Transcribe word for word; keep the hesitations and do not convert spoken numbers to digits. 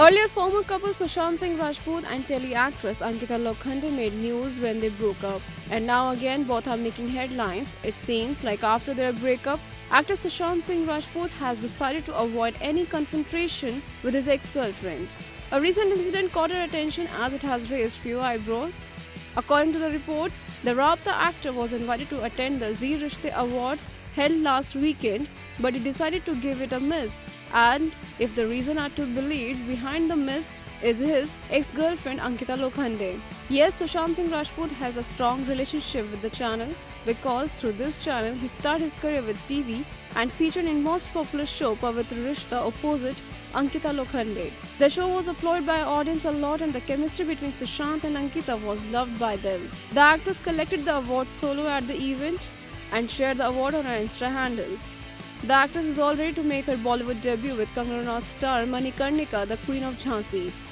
Earlier, former couple Sushant Singh Rajput and telly actress Ankita Lokhande made news when they broke up. And now again, both are making headlines. It seems like after their breakup, actor Sushant Singh Rajput has decided to avoid any confrontation with his ex-girlfriend. A recent incident caught her attention as it has raised few eyebrows. According to the reports, the Rabta actor was invited to attend the Zee Rishte Awards held last weekend, but he decided to give it a miss. And if the reason are to believe, behind the miss is his ex-girlfriend Ankita Lokhande. Yes, Sushant Singh Rajput has a strong relationship with the channel because through this channel he started his career with T V and featured in most popular show Pavitra Rishta opposite Ankita Lokhande. The show was applauded by audience a lot and the chemistry between Sushant and Ankita was loved by them. The actress collected the award solo at the event and shared the award on her Insta handle. The actress is all ready to make her Bollywood debut with Kangana Ranaut star Manikarnika, the Queen of Jhansi.